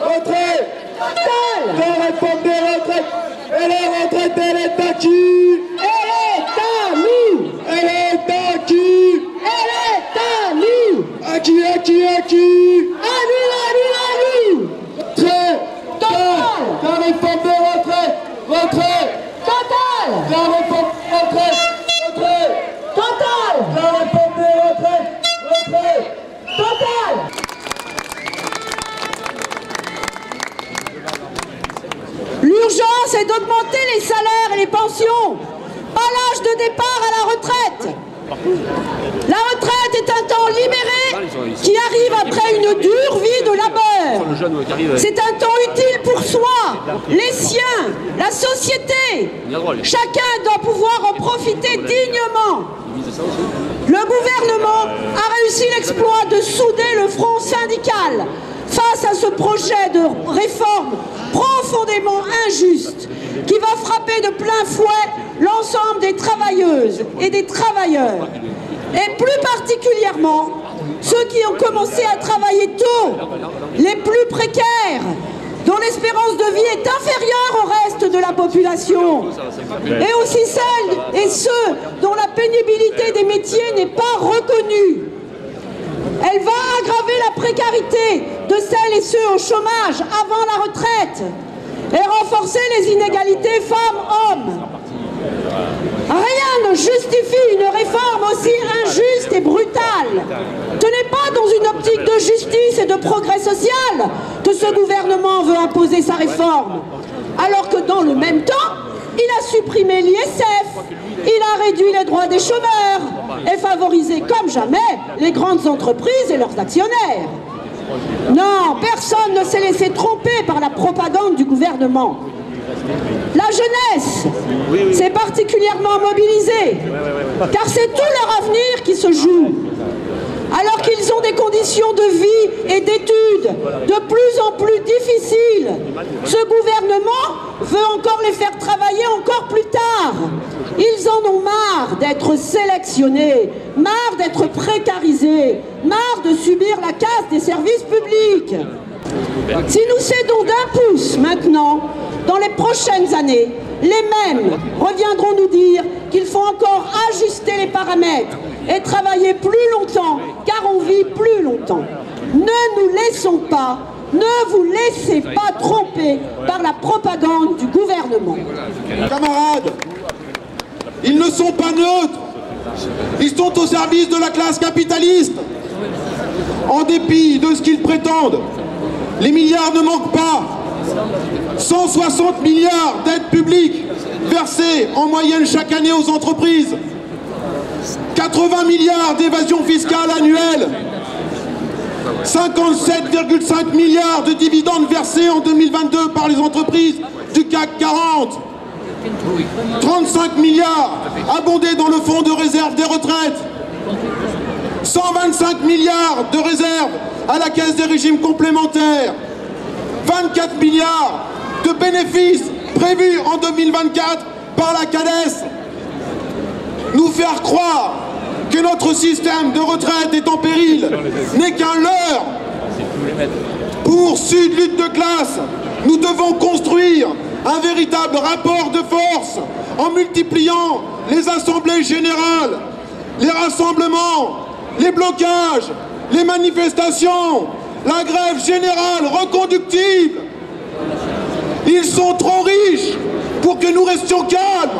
Retrait. Total. La réforme des retraites. Et la retraite, elle est acquise. Elle est à nous. Elle est acquise. Elle est à nous. Acquis. À nous. Très. Total. La réforme des retraites. Retrait. Total. La réforme des retraites. Retrait. Total. La réforme des retraites. Retrait. Total. L'urgence est d'augmenter les salaires et les pensions, pas l'âge de départ à la retraite. La retraite est un temps libéré qui arrive après une dure vie de labeur. C'est un temps utile pour soi, les siens, la société. Chacun doit pouvoir en profiter dignement. Le gouvernement a réussi l'exploit de souder le front syndical face à ce projet de réforme profondément injuste qui va frapper de plein fouet l'ensemble des travailleuses et des travailleurs, et plus particulièrement ceux qui ont commencé à travailler tôt, les plus précaires, dont l'espérance de vie est inférieure au reste de la population, et aussi celles et ceux dont la pénibilité des métiers n'est pas reconnue. Elle va aggraver la précarité de celles et ceux au chômage avant la retraite et renforcer les inégalités femmes-hommes. Rien ne justifie une réforme aussi injuste et brutale. Ce n'est pas dans une optique de justice et de progrès social que ce gouvernement veut imposer sa réforme, alors que dans le même temps, il a supprimé l'ISF, il a réduit les droits des chômeurs et favorisé comme jamais les grandes entreprises et leurs actionnaires. Non, personne ne s'est laissé tromper par la propagande du gouvernement. La jeunesse s'est particulièrement mobilisée, car c'est tout leur avenir qui se joue. Alors qu'ils ont des conditions de vie et d'études de plus en plus difficiles, ce gouvernement veut encore les faire travailler encore plus tard. Ils en ont marre d'être sélectionnés, marre d'être précarisés, marre de subir la casse des services publics. Si nous cédons d'un pouce maintenant, dans les prochaines années, les mêmes reviendront nous dire qu'il faut encore ajuster les paramètres et travailler plus longtemps, car on vit plus longtemps. Ne nous laissons pas, ne vous laissez pas tromper par la propagande du gouvernement. Camarades, ils ne sont pas neutres. Ils sont au service de la classe capitaliste. En dépit de ce qu'ils prétendent, les milliards ne manquent pas. 160 milliards d'aides publiques versées en moyenne chaque année aux entreprises. 80 milliards d'évasion fiscale annuelle. 57,5 milliards de dividendes versés en 2022 par les entreprises du CAC 40. 35 milliards abondés dans le fonds de réserve des retraites. 125 milliards de réserves à la caisse des régimes complémentaires. 24 milliards de bénéfices prévus en 2024 par la CADES. Nous faire croire que notre système de retraite est en péril n'est qu'un leurre. Pour Sud Lutte de classe, nous devons construire un véritable rapport de force en multipliant les assemblées générales, les rassemblements, les blocages, les manifestations, la grève générale reconductible. Ils sont trop riches pour que nous restions calmes.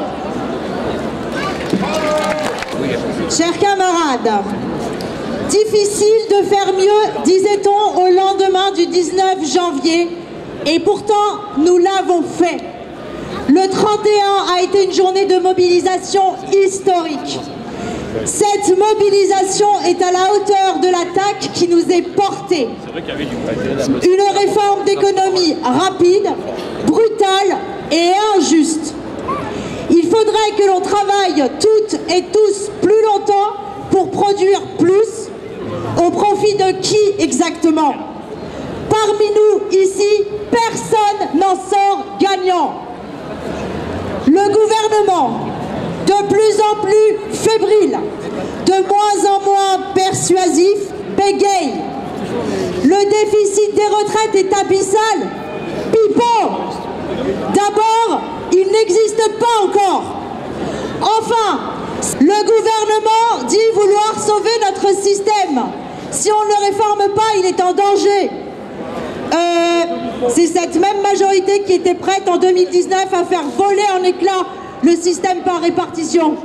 Chers camarades, difficile de faire mieux, disait-on au lendemain du 19 janvier, et pourtant nous l'avons fait. Le 31 a été une journée de mobilisation historique. Cette mobilisation est à la hauteur de l'attaque qui nous est portée. Une réforme d'économie rapide, brutale et injuste. Il faudrait que l'on travaille toutes et tous plus longtemps pour produire plus. Au profit de qui exactement? Parmi nous ici, personne n'en sort gagnant. Le gouvernement, de plus en plus fébrile, de moins en moins persuasif, bégaye. Le déficit des retraites est abyssal. Pipeau! D'abord, il n'existe pas encore. Enfin, le gouvernement dit vouloir sauver notre système. Si on ne le réforme pas, il est en danger. C'est cette même majorité qui était prête en 2019 à faire voler en éclats le système par répartition.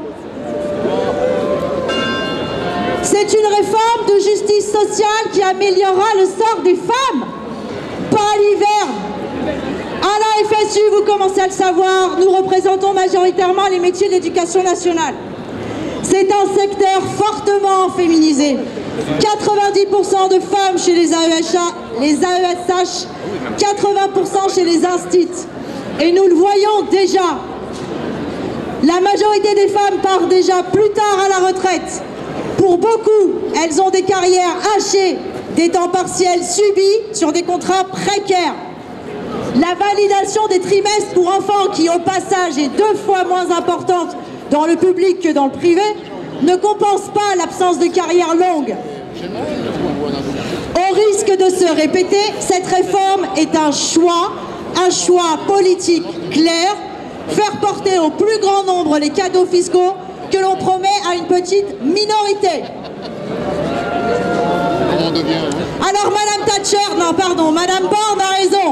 C'est une réforme de justice sociale qui améliorera le sort des femmes, pas l'hiver. À la FSU, vous commencez à le savoir, nous représentons majoritairement les métiers de l'éducation nationale. C'est un secteur fortement féminisé. 90% de femmes chez les AESH, 80% chez les instituts. Et nous le voyons déjà. La majorité des femmes partent déjà plus tard à la retraite. Pour beaucoup, elles ont des carrières hachées, des temps partiels subis sur des contrats précaires. La validation des trimestres pour enfants, qui au passage est 2 fois moins importante dans le public que dans le privé, ne compense pas l'absence de carrière longue. Au risque de se répéter, cette réforme est un choix politique clair, faire porter au plus grand nombre les cadeaux fiscaux que l'on promet à une petite minorité. Alors Madame Thatcher, non pardon, Madame Borne a raison.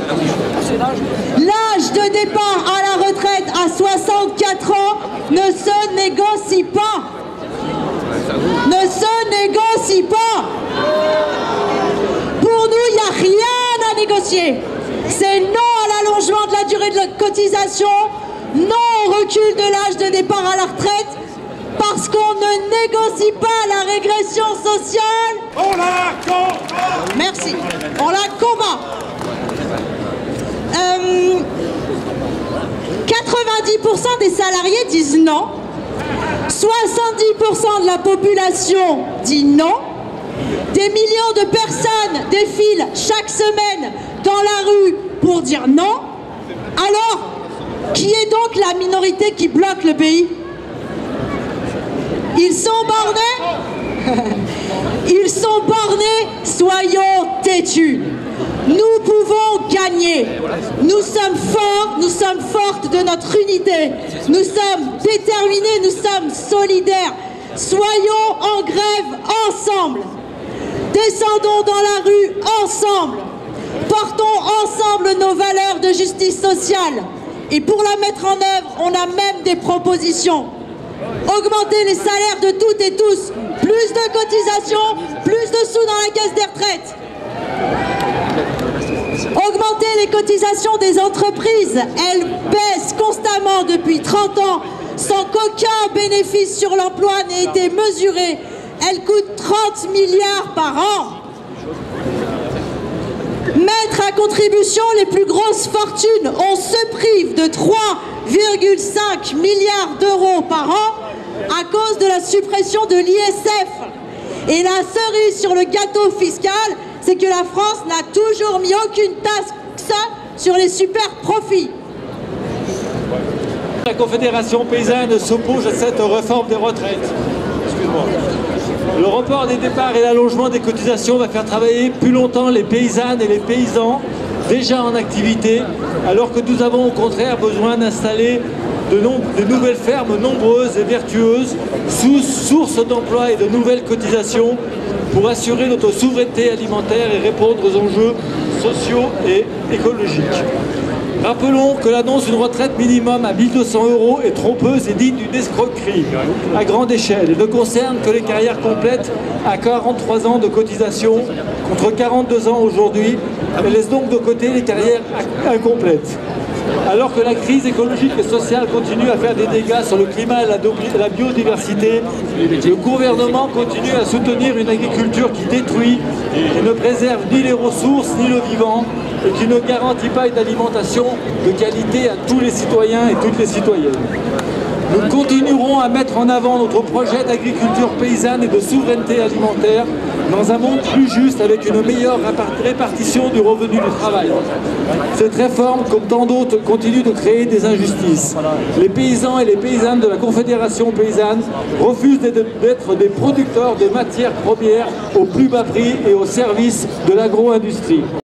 L'âge de départ à la retraite à 64 ans ne se négocie pas. Ne se négocie pas. Pour nous, il n'y a rien à négocier. C'est non à l'allongement de la durée de cotisation, non au recul de l'âge de départ à la retraite, parce qu'on ne négocie pas la régression sociale. On la combat. Merci. On la combat. 90% des salariés disent non. 70% de la population dit non. Des millions de personnes défilent chaque semaine dans la rue pour dire non. Alors, qui est donc la minorité qui bloque le pays? Ils sont bornés? Ils sont bornés, soyons têtus. Nous pouvons gagner. Nous sommes forts, nous sommes fortes de notre unité. Nous sommes déterminés, nous sommes solidaires. Soyons en grève ensemble. Descendons dans la rue ensemble. Portons ensemble nos valeurs de justice sociale. Et pour la mettre en œuvre, on a même des propositions. Augmenter les salaires de toutes et tous. Plus de cotisations, plus de sous dans la caisse des retraites. Augmenter les cotisations des entreprises. Elles baissent constamment depuis 30 ans sans qu'aucun bénéfice sur l'emploi n'ait été mesuré. Elles coûtent 30 milliards par an. Mettre à contribution les plus grosses fortunes. On se prive de 3,5 milliards d'euros par an à cause de la suppression de l'ISF. Et la cerise sur le gâteau fiscal, c'est que la France n'a toujours mis aucune taxe sur les super profits. La Confédération paysanne s'oppose à cette réforme des retraites. Excuse-moi. Le report des départs et l'allongement des cotisations va faire travailler plus longtemps les paysannes et les paysans déjà en activité, alors que nous avons au contraire besoin d'installer de nouvelles fermes nombreuses et vertueuses, sources d'emploi et de nouvelles cotisations pour assurer notre souveraineté alimentaire et répondre aux enjeux sociaux et écologiques. Rappelons que l'annonce d'une retraite minimum à 1 200 € est trompeuse et digne d'une escroquerie à grande échelle et ne concerne que les carrières complètes à 43 ans de cotisation contre 42 ans aujourd'hui et laisse donc de côté les carrières incomplètes. Alors que la crise écologique et sociale continue à faire des dégâts sur le climat et la biodiversité, le gouvernement continue à soutenir une agriculture qui détruit, qui ne préserve ni les ressources ni le vivant et qui ne garantit pas une alimentation de qualité à tous les citoyens et toutes les citoyennes. Nous continuerons à mettre en avant notre projet d'agriculture paysanne et de souveraineté alimentaire. dans un monde plus juste avec une meilleure répartition du revenu du travail. Cette réforme, comme tant d'autres, continue de créer des injustices. Les paysans et les paysannes de la Confédération paysanne refusent d'être des producteurs de matières premières au plus bas prix et au service de l'agro-industrie.